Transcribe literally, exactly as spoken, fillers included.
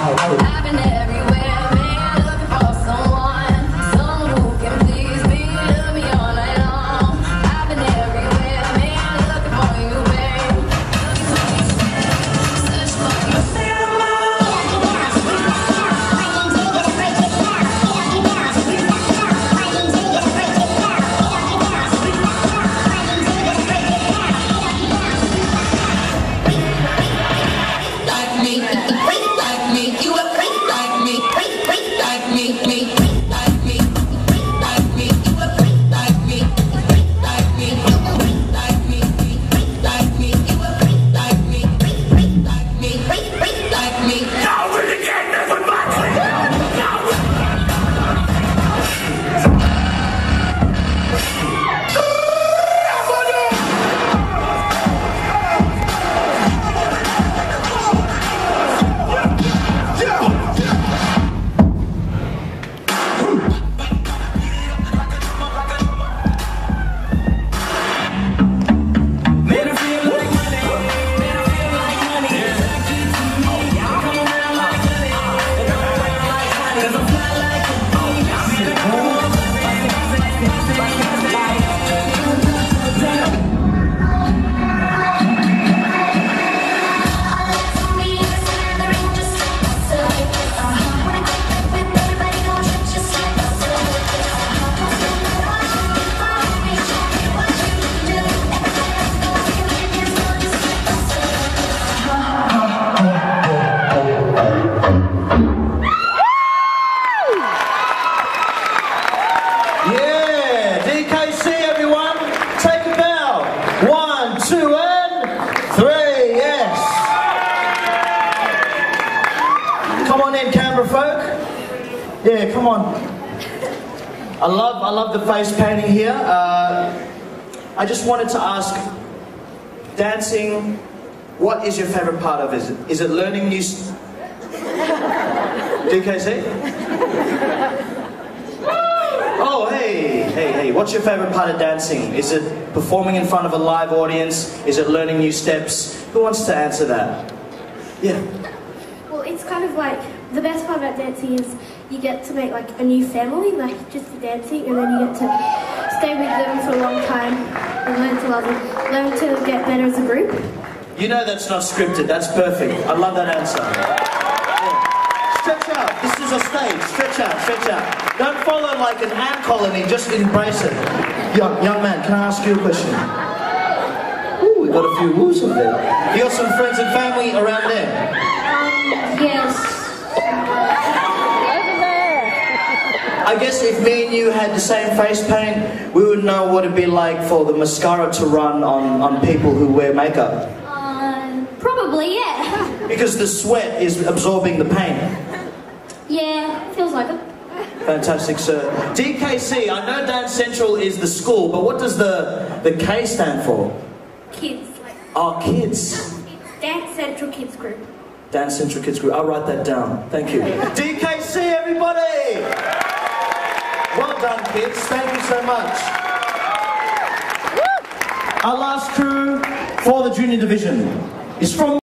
I've been everywhere, man, looking for someone, someone who can please me, love me all night long. I've been everywhere, man, looking for you, babe. Search for you. Come on in, Canberra folk. Yeah, come on. I love, I love the face painting here. Uh, I just wanted to ask, dancing, what is your favourite part of it? Is it, is it learning new... S D K C? Oh, hey, hey, hey. What's your favourite part of dancing? Is it performing in front of a live audience? Is it learning new steps? Who wants to answer that? Yeah. Well, it's kind of like, the best part about dancing is you get to make like a new family, like just for dancing, and then you get to stay with them for a long time and learn to love them, learn to get better as a group. You know that's not scripted, that's perfect. I love that answer. Yeah. Stretch out, this is a stage. Stretch out, stretch out. Don't follow like an ant colony, just embrace it. Young, young man, can I ask you a question? Ooh, we got a few woos in there. You got some friends and family around there? Um, yes. I guess if me and you had the same face paint, we would know what it'd be like for the mascara to run on, on people who wear makeup. Um, probably, yeah. Because the sweat is absorbing the paint. Yeah, feels like it. Fantastic, sir. D K C, I know Dance Central is the school, but what does the, the K stand for? Kids. Like, Oh, kids. it's Dance Central Kids Group. Dance Central Kids Group. I'll write that down. Thank you. D K C, everybody! Well done, kids. Thank you so much. Our last crew for the junior division is from